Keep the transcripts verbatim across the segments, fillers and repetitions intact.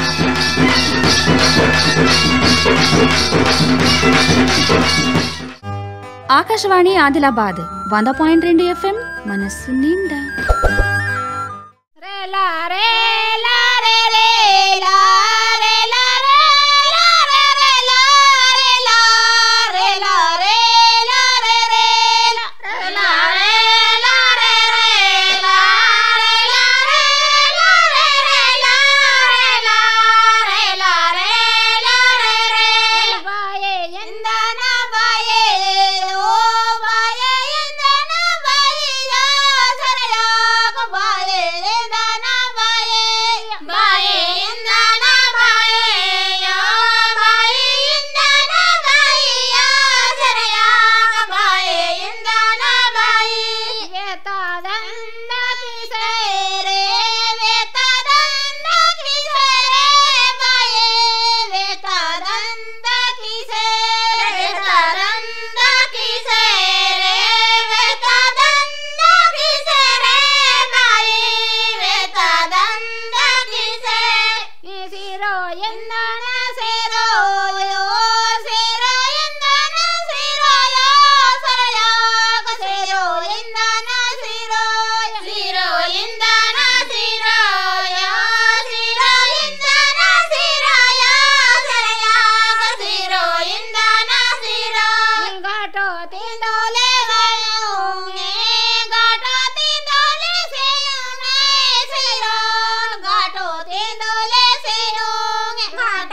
ఆకాశవాణి ఆదిలాబాద్ వంద పాయింట్ రెండు ఎఫ్ఎం మనస్సు నిండా. Gato tiendole se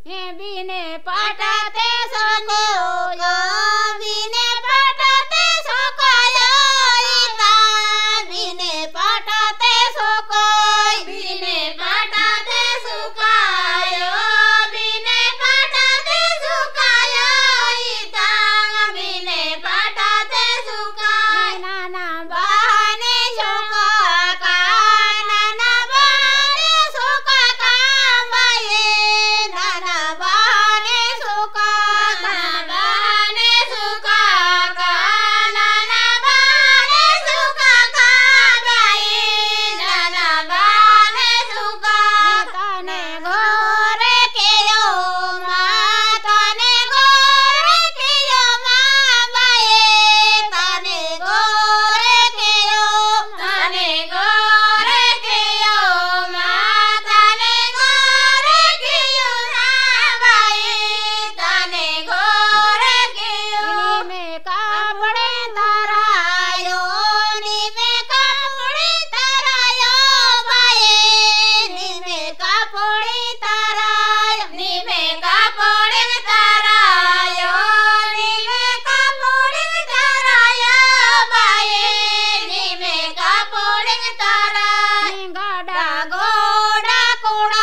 बिने पटाते सको यो बिने पटाते सको यो इता बिने पटाते सको बिने पटाते सुकायो बिने पटाते सुकायो इता बिने पटाते सुका नाना बहाने सको का नाना बहाने सको का बाये नाना बहाने सुका नाना बहाने सुका का नाना बहाने सुका का बाये नाना बहाने सुका तने घोरे के यो माँ तने घोरे के यो माँ बाये तने घोरे के यो तने घोरे के यो माँ तने घोरे के यो माँ बाये तने घोरे के यो में कपड़े तरायो नी में कपड़े तरायो बाये नी में कपड़े तरायो नी में कपड़े तरायो नी में कपड़े तरायो बाये नी में कपड़े तरायो गाड़ा गोड़ा कुड़ा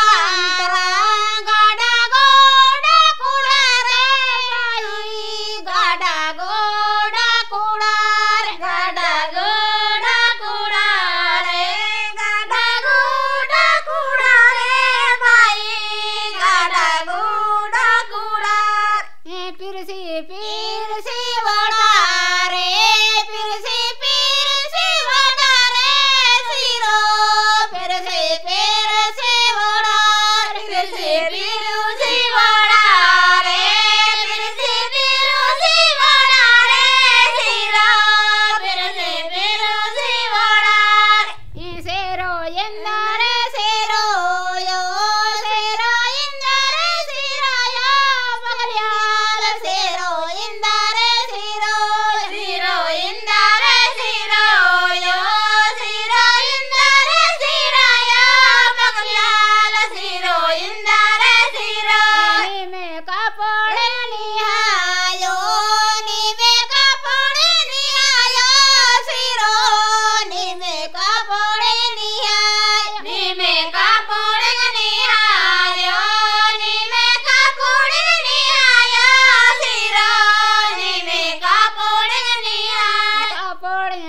गाड़ा गोड़ा कुड़ा रे बाई गाड़ा गोड़ा कुड़ा रे गाड़ा गोड़ा कुड़ा रे गाड़ा गोड़ा कुड़ा रे बाई गाड़ा गोड़ा कुड़ा ए पिरसी पिरसी वड़ा रे पिरसी पिरसी वड़ा रे सिरो पिरसी पिरसी वड़ा पिरसी पिरसी वड़ा रे पिरसी पिरसी वड़ा रे सिरो पिरसी पिरसी वड़ा रे सेरो ಎಂದರೆ ಸೇರೋ ಯೋ ಸೇರೋ ಎಂದರೆ ಸಿರೋ ಯೋ ಬಗಲ್ಯಾಲ ಸೇರೋ ಎಂದರೆ ಸಿರೋ ಸಿರೋ ಎಂದರೆ ಸಿರೋ ಯೋ ಸಿರೋ ಎಂದರೆ ಸಿರೋ ಯೋ ಬಗಲ್ಯಾಲ ಸಿರೋ ಎಂದರೆ ಸಿರೋ ನಿಮೆ ಕಪಡೆ ನಿಹಾಯೋ ನಿಮೆ ಕಪಡೆ ನಿಹಾಯೋ ಸಿರೋ ನಿಮೆ ಕಪಡೆ ನಿಹಾಯ ನಿಮೆ ಕಪಡೆ ನಿಹಾಯೋ ನಿಮೆ ಕಪಡೆ ನಿಹಾಯೋ ಸಿರೋ ನಿಮೆ ಕಪಡೆ ನಿಹಾಯ ಕಪಡೆ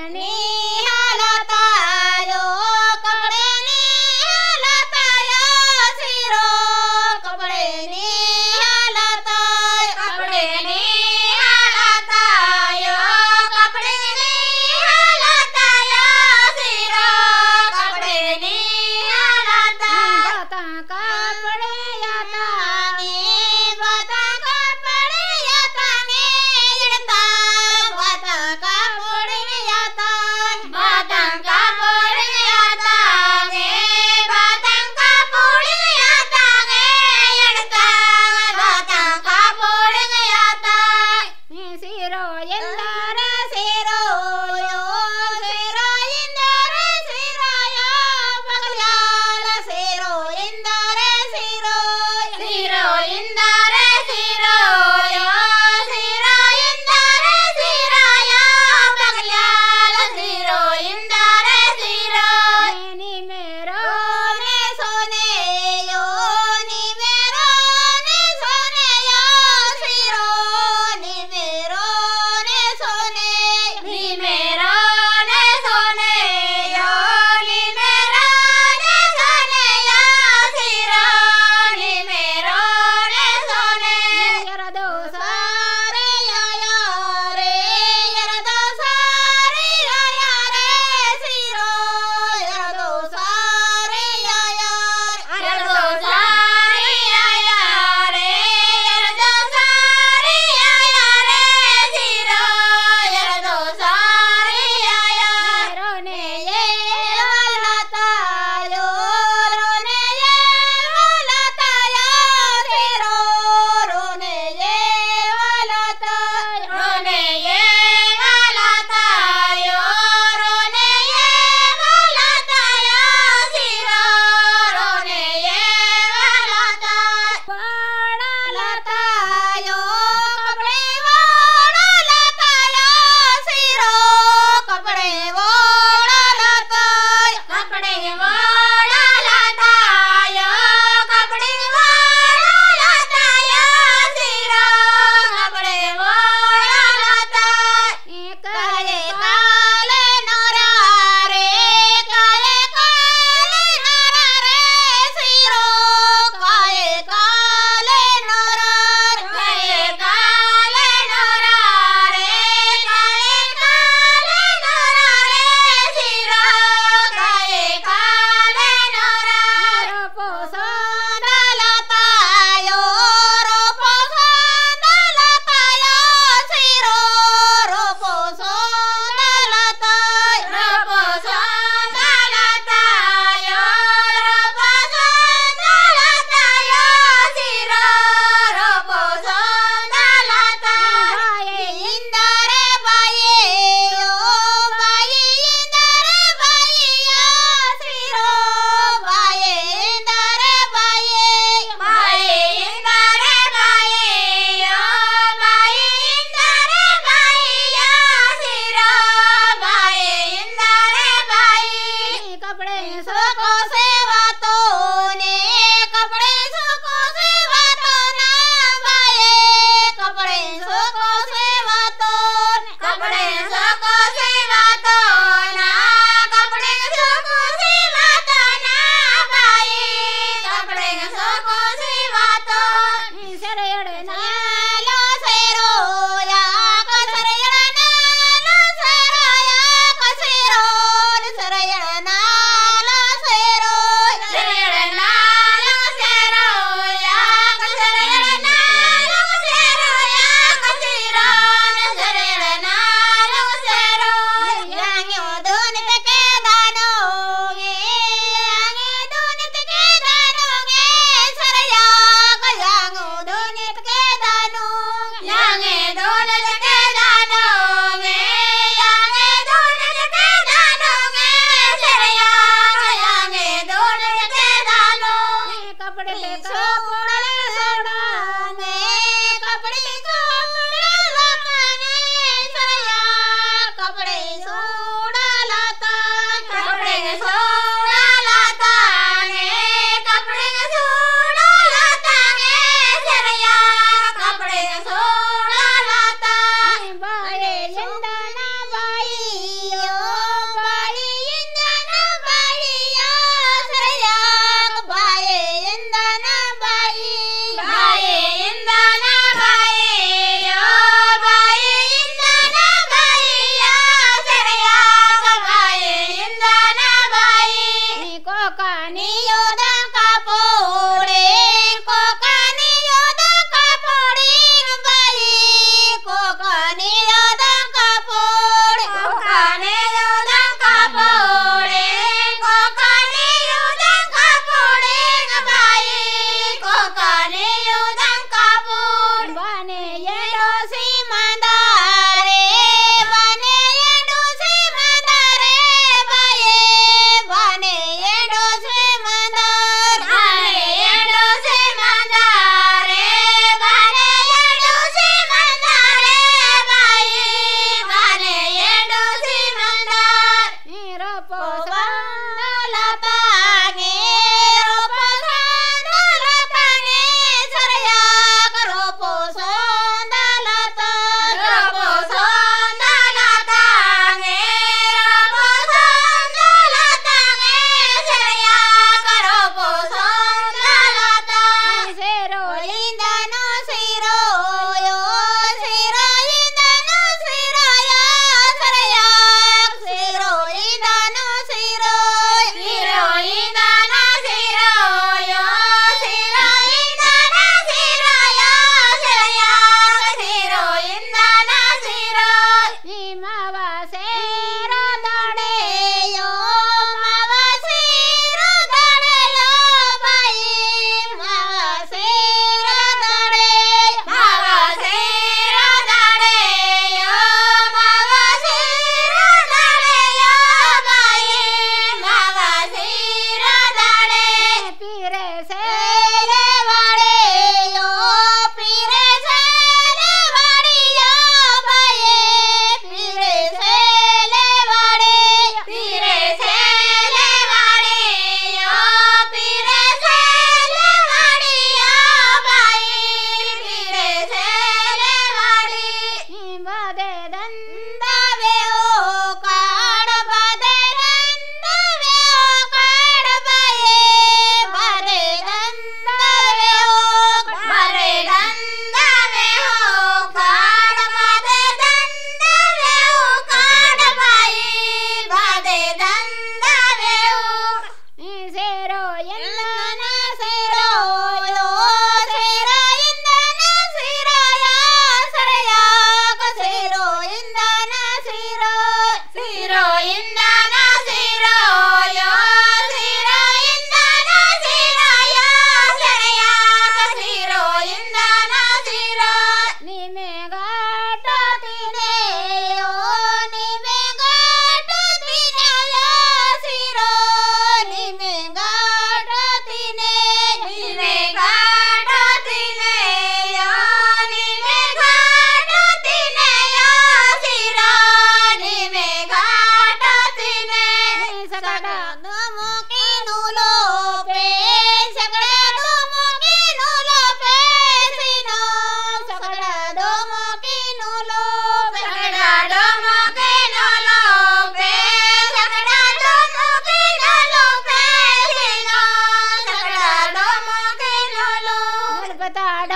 ನಿಹಾಲತಾಯೋ ಕಪಡೆ ನಿಹಾಲತಾಯೋ ಸಿರೋ ಕಪಡೆ ನಿಹಾಲತಾಯ ಕಪಡೆ ನಿಹಾಲತಾಯೋ ಕಪಡೆ ನಿಹಾಲತಾಯೋ ಸಿರೋ ಕಪಡೆ ನಿಹಾಲತಾಯ ಬತಾ ಕಪಡೆ ಯತಾನೆ ಬತಾ ಕಪಡೆ ಯತಾನೆ ಇಡ್ತಾ ಬತಾ ಕಪಡೆ ಯತಾನೆ ಬತಾ ಕಪಡೆ ಯತಾನೆ ಬತಾ ಕಪಡೆ ಯತಾನೆ ಇಡ್ತಾ ಬತಾ ಕಪಡೆ ಯತಾನೆ ಸಿರೋ ಎಂದರೆ ಸಿರೋ ಯೋ ಸಿರೋ ಎಂದರೆ ಸಿರೋ ಯೋ ಬಗಲ್ಯಾಲ ಸಿರೋ ಎಂದರೆ ಸಿರೋ ಸಿರೋ ಎಂದರೆ ಸಿರೋ ಯೋ ಸಿರೋ ಎಂದರೆ ಸಿರೋ ಯೋ ಬಗಲ್ಯಾಲ ಸಿರೋ ಎಂದರೆ ಸಿರೋ ನಿ ಮೇರೋ ನೆ ಸೋನೆ ಯೋ ನಿ ಮೇರೋ ನೆ ಸೋನೆ ಯೋ ಸಿರೋ ನಿ ಮೇರೋ ನೆ ಸೋನೆ ನಿ ಮೇರೋ ನೆ ಸೋನೆ ಯೋ ನಿ ಮೇರೋ ನೆ ಸೋನೆ ಯೋ ಸಿರೋ ನಿ ಮೇರೋ ನೆ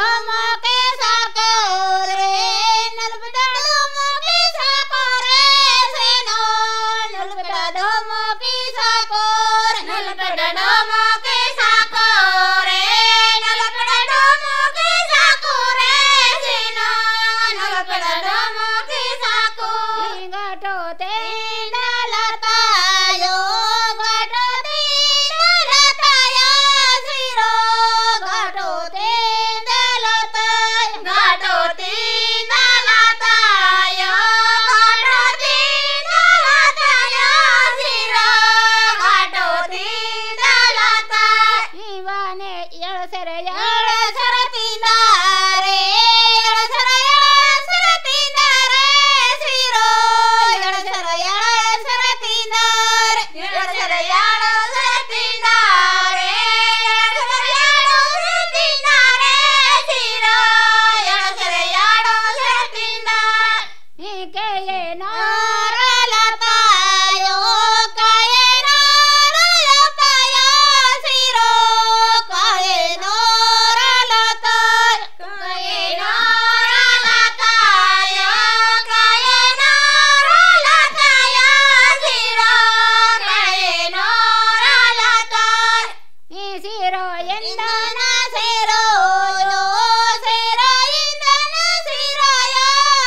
ढोमके साकोरे नलपटा ढोमके साकोरे सेनो नलपटा ढोमके साकोरे नलपटा ढोमके साकोरे नलपटा ढोमके साकोरे सेनो नलपटा ढोमके साकोरे गाटो तेंदा लतायो गाटो तेंदा लतायो सिरो गाटो तेंदा लतायो गाटो तेंदा लतायो गाटो तेंदा लतायो सिरो गाटो तेंदा लतायो इवाने यळसरे यळसर तिंदारे यळसर यळसर तिंदारे सिरो यळसर यळसर तिंदारे यळसर यळसर तिंदारे यळसर यळसर तिंदारे सिरो यळसर यळसर तिंदारे हिकेये नार लतायो काये नार लतायो सिरो काये नार लतायो काये नार लतायो काये नार लतायो सिरो काये नार लतायो ಈ ಸಿರೋ ಎಂದನ ಸಿರೋ ಯೋ ಸಿರೋ ಎಂದನ ಸಿರೋ ಯೋ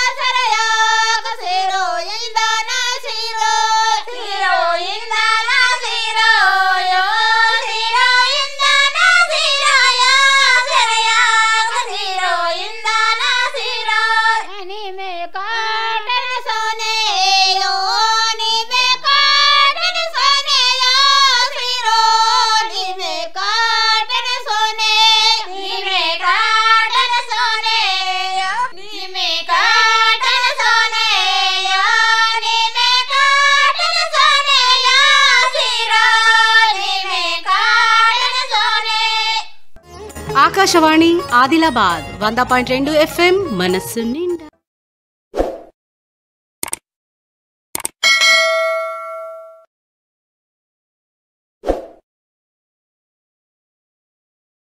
ಸರಯಾಗ ಸಿರೋ ಎಂದನ ಸಿರೋ ಸಿರೋ ಎಂದನ ಸಿರೋ ಯೋ ಸಿರೋ ಎಂದನ ಸಿರೋ ಯೋ ಸರಯಾಗ ಸಿರೋ ಎಂದನ ಸಿರೋ ನಿಮೆ ಕಾಟನ ಸೋನೆ ಯೋ ನಿಮೆ ಕಾಟನ ಸೋನೆ ಯೋ ಸಿರೋ ನಿಮೆ ಕಾಟನ ಸೋನೆ ನಿಮೆ ಕಾಟನ ಸೋನೆ ಯೋ ನಿಮೆ ಕಾಟನ ಸೋನೆ ಯೋ ನಿಮೆ ಕಾಟನ ಸೋನೆ ಯೋ ಸಿರೋ ನಿಮೆ ಕಾಟನ ಸೋನೆ. ఆకాశవాణి ఆదిలాబాద్ వంద పాయింట్ రెండు ఎఫ్ఎం మనస్సు నిండా.